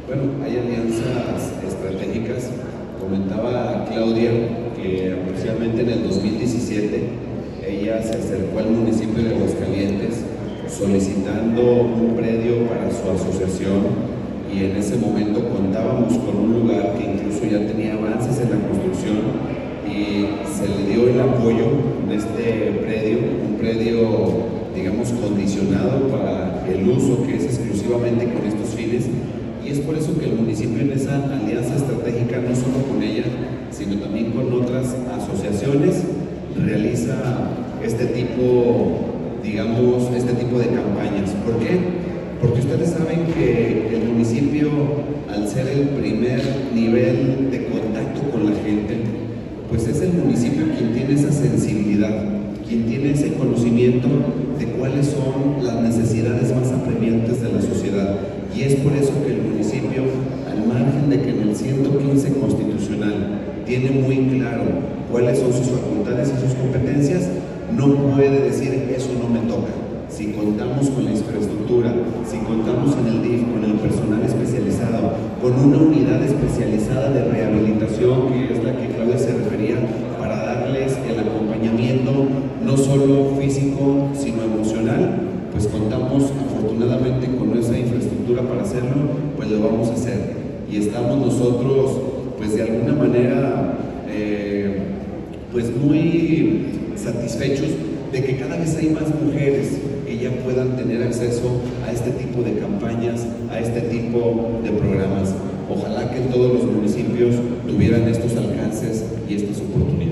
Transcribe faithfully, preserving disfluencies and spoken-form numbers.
Bueno, hay alianzas estratégicas. Comentaba Claudia que aproximadamente en el dos mil diecisiete ella se acercó al municipio de Aguascalientes solicitando un predio para su asociación, y en ese momento contábamos con un lugar que incluso ya tenía avances en la construcción y se le dio el apoyo de este predio, un predio digamos condicionado para el uso que es exclusivamente con estos fines. Y es por eso que el municipio en esa alianza estratégica, no solo con ella, sino también con otras asociaciones, realiza este tipo, digamos, este tipo de campañas. ¿Por qué? Porque ustedes saben que el municipio, al ser el primer nivel de contacto con la gente, pues es el municipio quien tiene esa sensibilidad, quien tiene ese conocimiento de cuáles son las necesidades más apremiantes de la sociedad. Y es por eso que el municipio, al margen de que en el ciento quince constitucional tiene muy claro cuáles son sus facultades y sus competencias, no puede decir eso no me toca. Si contamos con la infraestructura, si contamos en el D I F, con el personal especializado, con una unidad especializada de rehabilitación, que es la que Claudia se refería, para darles el acompañamiento no solo físico, sino emocional, pues contamos afortunadamente con esa infraestructura para hacerlo, pues lo vamos a hacer. Y estamos nosotros, pues de alguna manera, eh, pues muy satisfechos de que cada vez hay más mujeres que ya puedan tener acceso a este tipo de campañas, a este tipo de programas. Ojalá que todos los municipios tuvieran estos alcances y estas oportunidades.